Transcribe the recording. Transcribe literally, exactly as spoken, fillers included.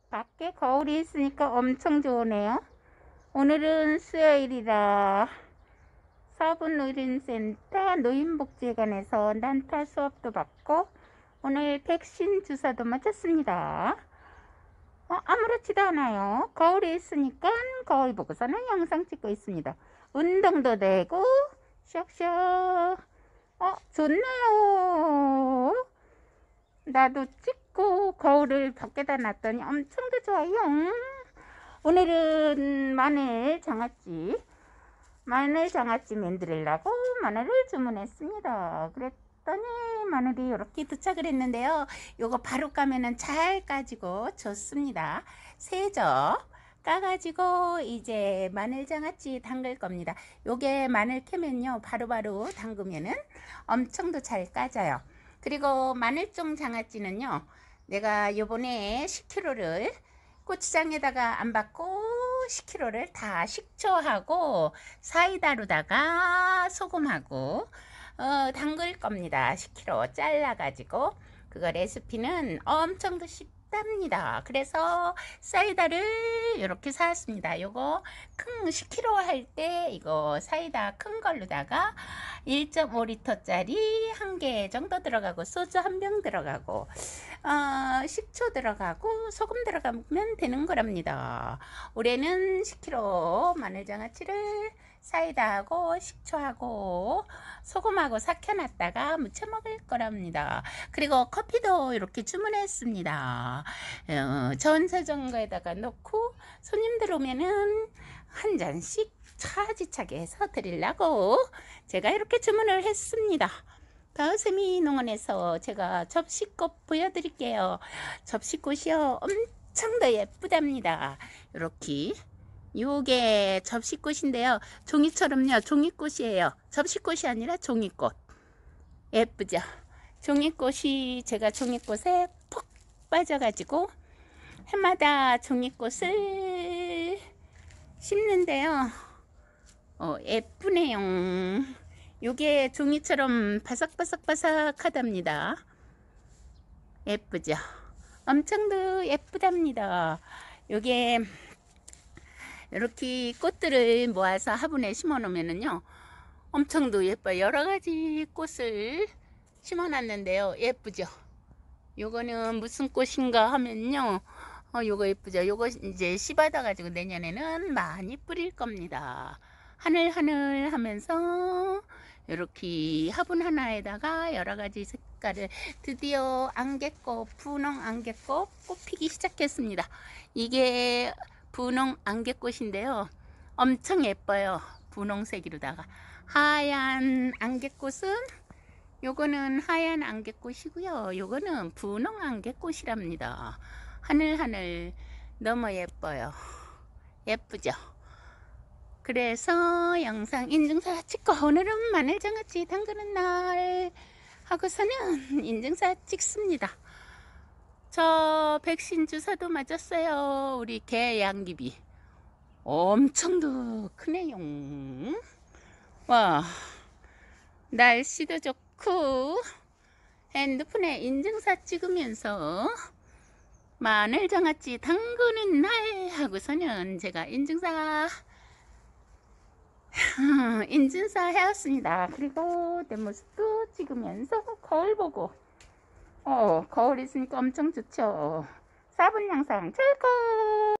밖에 거울이 있으니까 엄청 좋으네요. 오늘은 수요일이라 사분의료센터 노인복지관에서 난타 수업도 받고 오늘 백신 주사도 맞았습니다. 어, 아무렇지도 않아요. 거울이 있으니까 거울 보고서는 영상 찍고 있습니다. 운동도 되고 샥샥. 어, 좋네요. 나도 찍고 거울을 밖에다 놨더니 엄청 더 좋아요. 오늘은 마늘 장아찌 마늘 장아찌 만들려고 마늘을 주문했습니다. 그랬더니 마늘이 이렇게 도착을 했는데요. 요거 바로 까면은 잘 까지고 좋습니다. 세죠. 까가지고 이제 마늘 장아찌 담글 겁니다. 요게 마늘 캐면요 바로바로 담그면은 엄청 더 잘 까져요. 그리고 마늘종 장아찌는요 내가 요번에 십 킬로그램을 고추장에다가 안 받고 십 킬로그램을 다 식초하고 사이다로다가 소금하고 어, 담글 겁니다. 십 킬로그램 잘라 가지고 그거 레시피는 엄청 더 쉽답니다. 그래서 사이다를 이렇게 사왔습니다. 요거 큰 십 킬로그램 할 때 이거 사이다 큰 걸로다가 일 점 오 리터짜리 한 개 정도 들어가고 소주 한 병 들어가고 어, 식초 들어가고 소금 들어가면 되는 거랍니다. 올해는 십 킬로그램 마늘장아찌를 사이다하고 식초하고 소금하고 삭혀놨다가 무쳐 먹을 거랍니다. 그리고 커피도 이렇게 주문했습니다. 어, 전자전거에다가 넣고 손님들 오면은 한 잔씩 차지차게 해서 드리려고 제가 이렇게 주문을 했습니다. 가을세미 농원에서 제가 접시꽃 보여드릴게요. 접시꽃이요 엄청 더 예쁘답니다. 이렇게 요게 접시꽃인데요. 종이처럼요 종이꽃이에요. 접시꽃이 아니라 종이꽃. 예쁘죠? 종이꽃이 제가 종이꽃에 푹 빠져가지고 해마다 종이꽃을 심는데요. 어, 예쁘네요. 요게 종이처럼 바삭바삭바삭 하답니다. 예쁘죠? 엄청 더 예쁘답니다. 요게 이렇게 꽃들을 모아서 화분에 심어 놓으면은요 엄청 더 예뻐요. 여러가지 꽃을 심어 놨는데요 예쁘죠? 요거는 무슨 꽃인가 하면요 어, 요거 예쁘죠? 요거 이제 씨 받아 가지고 내년에는 많이 뿌릴 겁니다. 하늘하늘 하면서 이렇게 화분 하나에다가 여러가지 색깔을 드디어 안개꽃 분홍 안개꽃 꽃 피기 시작했습니다. 이게 분홍 안개꽃인데요 엄청 예뻐요. 분홍색으로다가 하얀 안개꽃은 요거는 하얀 안개꽃이고요 요거는 분홍 안개꽃이랍니다. 하늘하늘 너무 예뻐요. 예쁘죠? 그래서 영상 인증사 찍고 오늘은 마늘장아찌 담그는 날 하고서는 인증사 찍습니다. 저 백신 주사도 맞았어요. 우리 개 양귀비 엄청 더 크네요. 와 날씨도 좋고 핸드폰에 인증사 찍으면서 마늘장아찌 담그는 날 하고서는 제가 인증사 인증사 해왔습니다. 그리고 내 모습도 찍으면서 거울 보고 어 거울 있으니까 엄청 좋죠. 사 분 영상 최고.